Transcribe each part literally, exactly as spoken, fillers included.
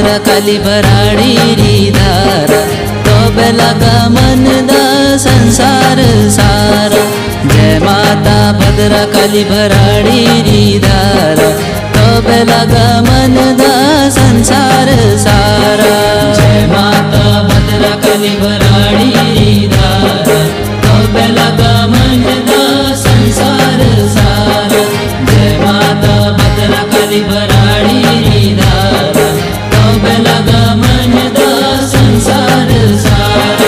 भद्रकाली भराड़ी री धारा, तो बेलगा मन दा संसार सारा। जय माता भद्रकाली भराड़ी री धारा, तो बेलगा मन दा संसार सारा। जय माता भद्रकाली भराड़ी री धारा, तो बेलगा मन दा संसार सारा। जय माता भद्रकाली भराड़ी री धारा, तो बेलगा मन दा संसार सारा।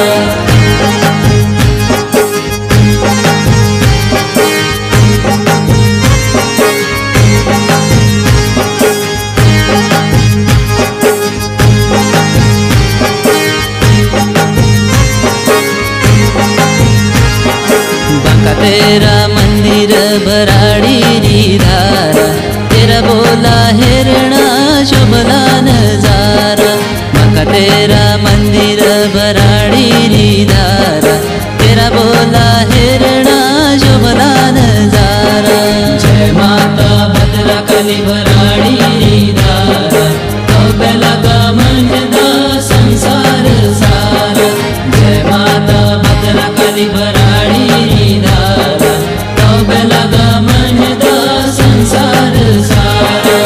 तेरा मंदिर भराड़ी री धारा, तेरा बोला हिरणा शोभला नजारा। मका तेरा मंदिर भराड़ी री धारा, तेरा बोला हिरणा शोभला नजारा। जय माता भद्रकाली भराड़ी री धारा, तो बेलगा मन दा संसार सारा। जय माता भद्रकाली भराड़ी री धारा, तो बेलगा मन दा संसार सारा।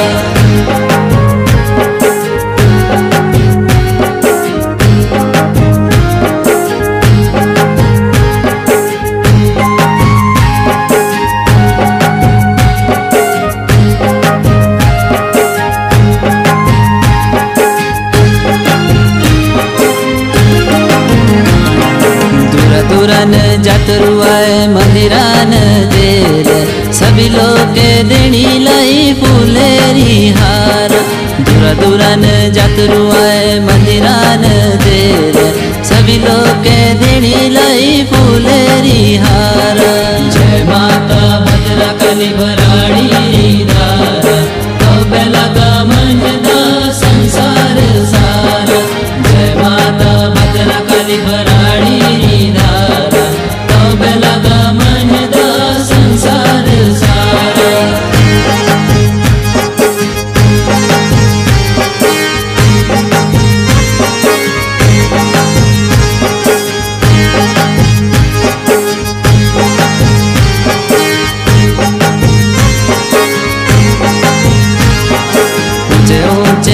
दूरन जातरुआए मंदिरान देर, सभी लोग के देनी लाई फूलेरी हार। दूर दूरन जातरुआए मंदिरान देर, सभी लोग के देनी लाई फूलेरी हार। जय माता भद्रकाली भराड़ी री धारा, तो बेलगा मन दा संसार सारा। जय माता भद्रकाली भराड़ी री धारा, तो बेलगा मन दा संसार सारा। ऊंचे ऊंचे